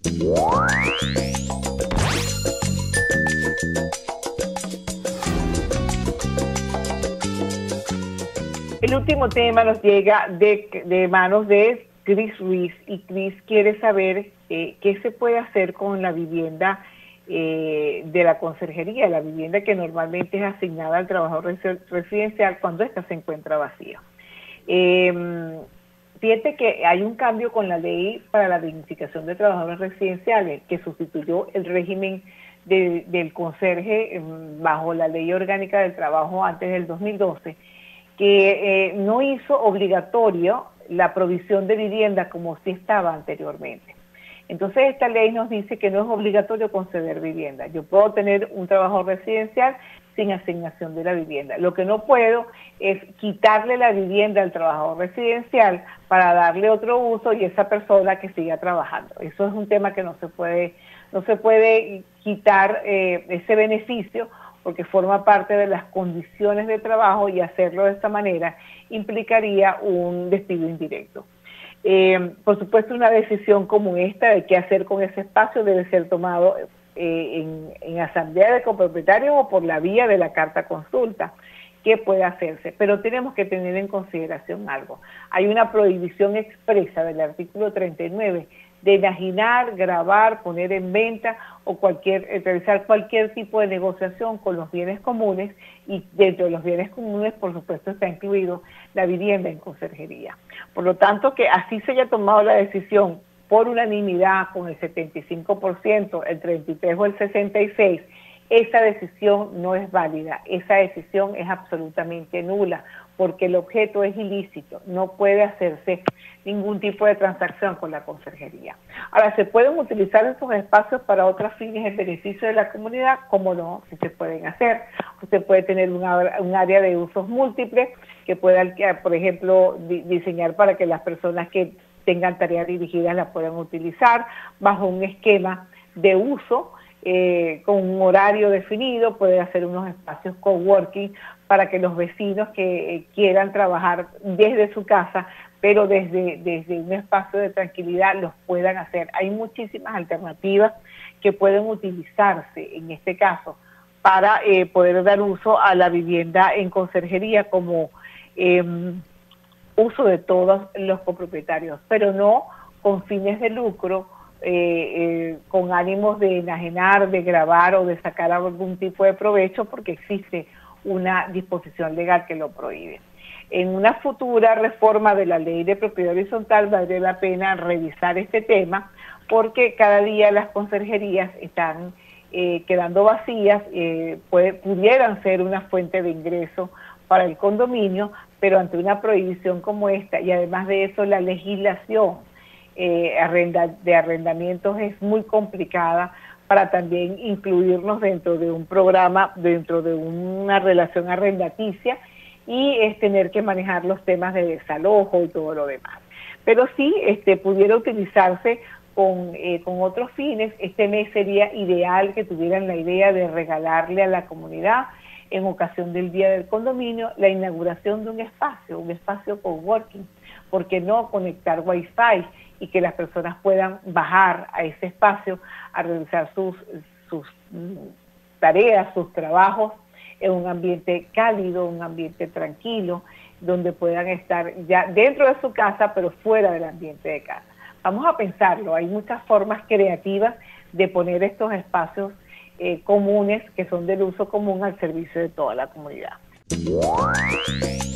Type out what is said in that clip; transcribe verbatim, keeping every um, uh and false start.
El último tema nos llega de, de manos de Chris Ruiz, y Chris quiere saber eh, qué se puede hacer con la vivienda eh, de la conserjería, la vivienda que normalmente es asignada al trabajador residencial cuando ésta se encuentra vacía. Eh, fíjate que hay un cambio con la ley para la dignificación de trabajadores residenciales que sustituyó el régimen de, del conserje eh, bajo la ley orgánica del trabajo antes del dos mil doce, que eh, no hizo obligatorio la provisión de vivienda como sí estaba anteriormente. Entonces esta ley nos dice que no es obligatorio conceder vivienda. Yo puedo tener un trabajo residencial sin asignación de la vivienda. Lo que no puedo es quitarle la vivienda al trabajador residencial para darle otro uso y esa persona que siga trabajando. Eso es un tema que no se puede, no se puede quitar eh, ese beneficio, porque forma parte de las condiciones de trabajo, y hacerlo de esta manera implicaría un despido indirecto. Eh, por supuesto, una decisión como esta de qué hacer con ese espacio debe ser tomado eh, en, en asamblea de copropietarios o por la vía de la carta consulta, que puede hacerse. Pero tenemos que tener en consideración algo. Hay una prohibición expresa del artículo treinta y nueve de enajenar, grabar, poner en venta o cualquier, eh, realizar cualquier tipo de negociación con los bienes comunes, y dentro de los bienes comunes, por supuesto, está incluido la vivienda en conserjería. Por lo tanto, que así se haya tomado la decisión por unanimidad con el setenta y cinco por ciento, el treinta y tres por ciento o el sesenta y seis por ciento, esa decisión no es válida, esa decisión es absolutamente nula, porque el objeto es ilícito, no puede hacerse ningún tipo de transacción con la conserjería. Ahora, ¿se pueden utilizar esos espacios para otros fines en beneficio de la comunidad? ¿Cómo no? Sí se pueden hacer. Usted puede tener una, un área de usos múltiples que pueda, por ejemplo, di, diseñar para que las personas que tengan tareas dirigidas las puedan utilizar bajo un esquema de uso, Eh, con un horario definido. Puede hacer unos espacios coworking para que los vecinos que eh, quieran trabajar desde su casa, pero desde, desde un espacio de tranquilidad, los puedan hacer. Hay muchísimas alternativas que pueden utilizarse en este caso para eh, poder dar uso a la vivienda en conserjería como eh, uso de todos los copropietarios, pero no con fines de lucro, Eh, eh, con ánimos de enajenar, de grabar o de sacar algún tipo de provecho, porque existe una disposición legal que lo prohíbe. En una futura reforma de la ley de propiedad horizontal valdría la pena revisar este tema, porque cada día las conserjerías están eh, quedando vacías, eh, puede, pudieran ser una fuente de ingreso para el condominio, pero ante una prohibición como esta, y además de eso la legislación Eh, arrenda, de arrendamientos es muy complicada para también incluirnos dentro de un programa, dentro de una relación arrendaticia, y es tener que manejar los temas de desalojo y todo lo demás. Pero sí este, pudiera utilizarse con, eh, con otros fines. Este mes sería ideal que tuvieran la idea de regalarle a la comunidad, en ocasión del Día del Condominio, la inauguración de un espacio, un espacio coworking. ¿Por qué no conectar Wi-Fi y que las personas puedan bajar a ese espacio a realizar sus, sus tareas, sus trabajos en un ambiente cálido, un ambiente tranquilo, donde puedan estar ya dentro de su casa, pero fuera del ambiente de casa? Vamos a pensarlo, hay muchas formas creativas de poner estos espacios eh, comunes, que son del uso común, al servicio de toda la comunidad.